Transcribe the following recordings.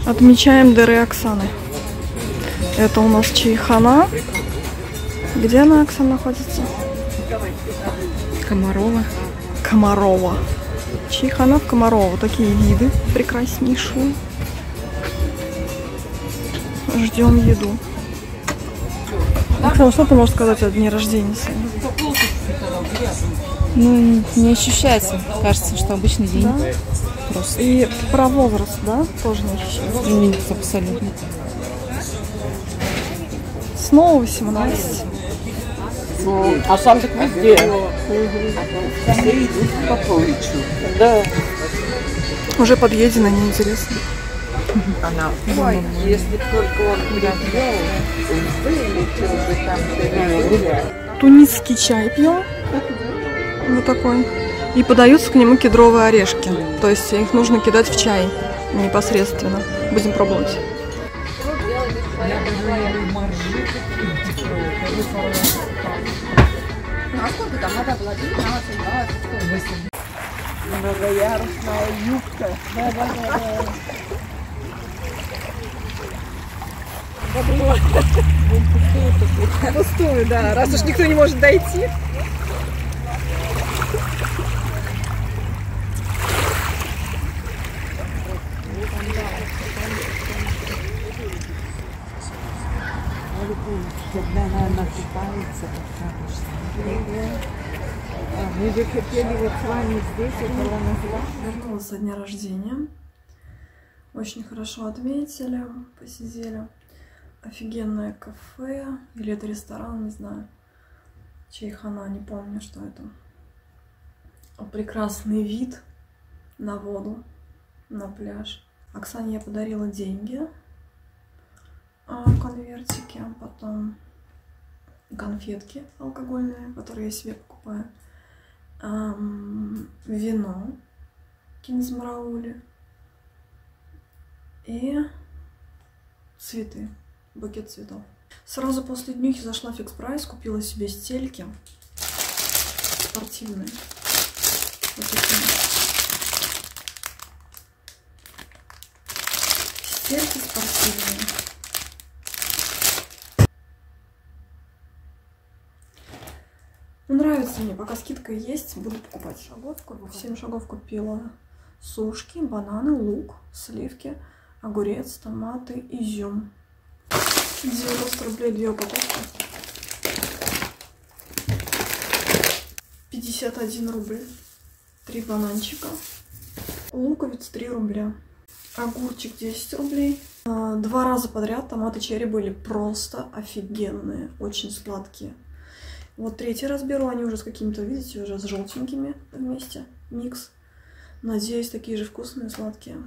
Отмечаем дыры Оксаны. Это у нас чайхана. Где она, Оксана, находится? Комарова. Комарова. Чайхана в Комарова. Такие виды прекраснейшие. Ждем еду. Оксана, что ты можешь сказать о дне рождения своем? Ну, не ощущается. Кажется, что обычный день. Да? Просто. И про возраст, да? Тоже не ощущается? Нет, абсолютно. Снова 18. А сам так везде. Все идут по Павловичу. Да. Уже подъедено, неинтересно. Она, ой, если бы только он прибил, вылетел бы там. Тунисский чай пьем. Вот такой. И подаются к нему кедровые орешки. То есть их нужно кидать в чай непосредственно. Будем пробовать. А сколько там надо было? 19, 20, Многоярусная юбка. Да. Пустую, да. Раз уж никто не может дойти. Когда она накупается, мы же хотели вот с вами здесь, около названия. Вернулась со дня рождения. Очень хорошо отметили, посидели. Офигенное кафе. Или это ресторан, не знаю. Чайхана, не помню, что это. Прекрасный вид на воду, на пляж. Оксане я подарила деньги в конвертике, потом конфетки алкогольные, которые я себе покупаю, вино кинзмараули и цветы, букет цветов. Сразу после днюхи зашла в Фикс Прайс, купила себе стельки спортивные. Вот такие. Стельки спортивные. Ну, нравится мне, пока скидка есть, буду покупать. Шаговку. 7 шагов купила сушки, бананы, лук, сливки, огурец, томаты, изюм. 90 рублей 2 упаковки. 51 рубль. 3 бананчика. Луковица 3 рубля. Огурчик 10 рублей. 2 раза подряд томаты черри были просто офигенные, очень сладкие. Вот 3-й раз беру, они уже с какими-то, видите, уже с желтенькими вместе. Микс. Надеюсь, такие же вкусные, сладкие.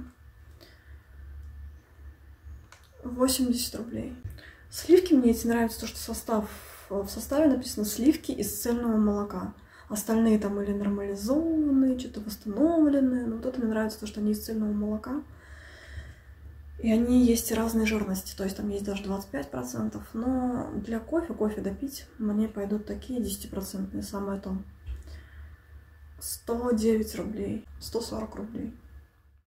80 рублей. Сливки мне эти нравятся, то что в составе написано сливки из цельного молока. Остальные там или нормализованные, что-то восстановленные. Но вот это мне нравится, то что они из цельного молока. И они есть разной жирности, то есть там есть даже 25%, но для кофе допить мне пойдут такие 10%, самое то. 109 рублей, 140 рублей.